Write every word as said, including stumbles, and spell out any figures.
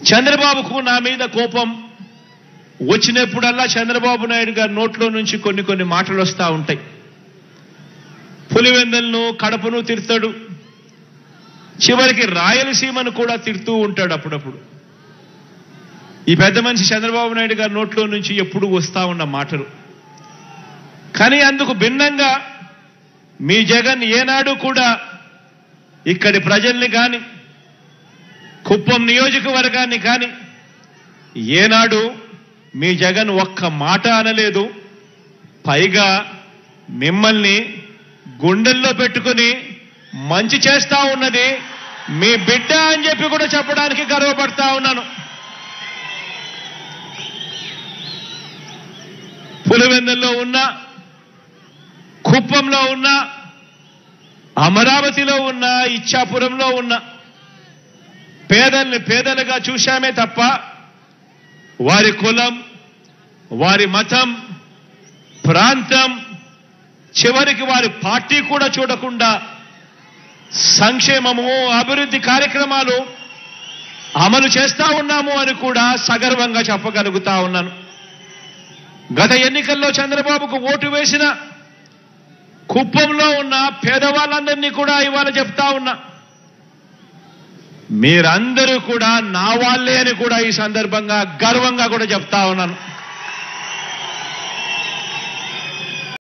చంద్రబాబుకు నా మీద కోపం వచ్చినప్పుడల్లా చంద్రబాబు నాయుడు గారి నోట్లో నుంచి కొన్ని కొన్ని మాటలు వస్తూ ఉంటాయి. పులివెందులను కడపను తిడతాడు, చివరికి రాయలసీమను కూడా తిడుతూ ఉంటాడు అప్పుడప్పుడు. ఈ పెద్ద మనిషి చంద్రబాబు నాయుడు గారి నోట్లో నుంచి ఎప్పుడు వస్తూ ఉన్న మాటలు. కానీ అందుకు భిన్నంగా మీ జగన్ ఏనాడు కూడా ఇక్కడి ప్రజల్ని కానీ కుప్పం నియోజకవర్గాన్ని కానీ ఏనాడు మీ జగన్ ఒక్క మాట అనలేదు. పైగా మిమ్మల్ని గుండెల్లో పెట్టుకుని మంచి చేస్తా ఉన్నది మీ బిడ్డ అని చెప్పి కూడా చెప్పడానికి గర్వపడతా ఉన్నాను. పులివెందుల్లో ఉన్న, కుప్పంలో ఉన్న, అమరావతిలో ఉన్న, ఇచ్చాపురంలో ఉన్న పేదల్ని పేదలుగా చూశామే తప్ప వారి కులం, వారి మతం, ప్రాంతం, చివరికి వారి పార్టీ కూడా చూడకుండా సంక్షేమము, అభివృద్ధి కార్యక్రమాలు అమలు చేస్తా ఉన్నాము అని కూడా సగర్వంగా చెప్పగలుగుతా ఉన్నాను. గత ఎన్నికల్లో చంద్రబాబుకు ఓటు వేసిన కుప్పంలో ఉన్న పేదవాళ్ళందరినీ కూడా ఇవాళ చెప్తా ఉన్నా, మీరందరూ కూడా నా వాళ్ళే అని కూడా ఈ సందర్భంగా గర్వంగా కూడా చెప్తా ఉన్నాను.